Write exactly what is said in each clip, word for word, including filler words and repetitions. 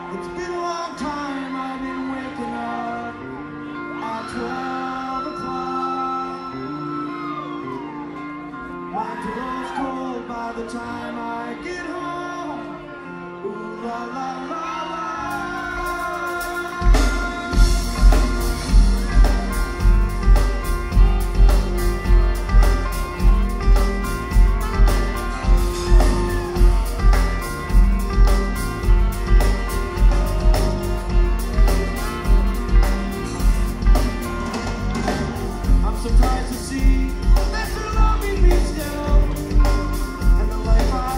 It's been a long time, I've been waking up at twelve o'clock. My pillow's cold by the time I get home. Ooh la la la la. Surprised to see that you love me still, and the life I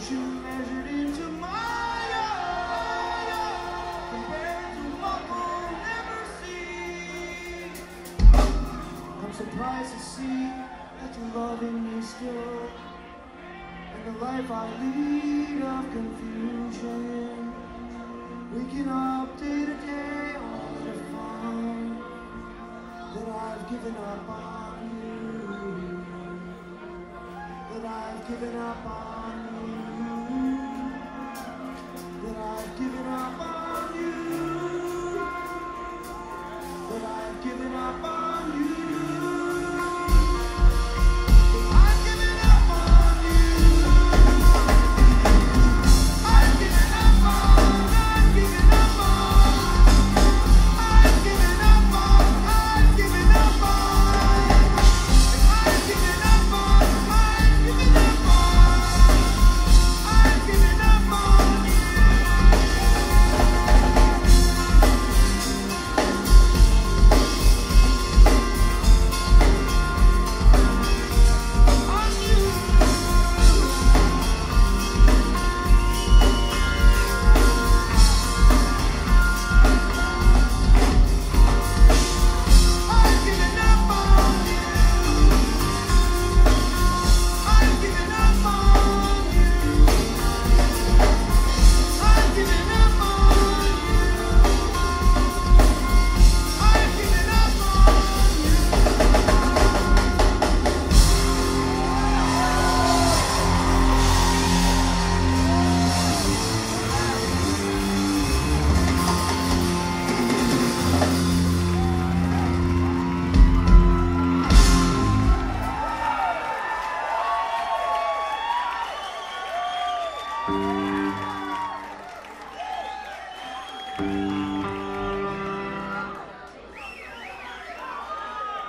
fortune measured into Maya, compared to what we'll never see. I'm surprised to see that you're loving me still, and the life I lead of confusion. We can update a day on the fun that I've given up on you, that I've given up on you, that I've given up on you, that I've given up on you.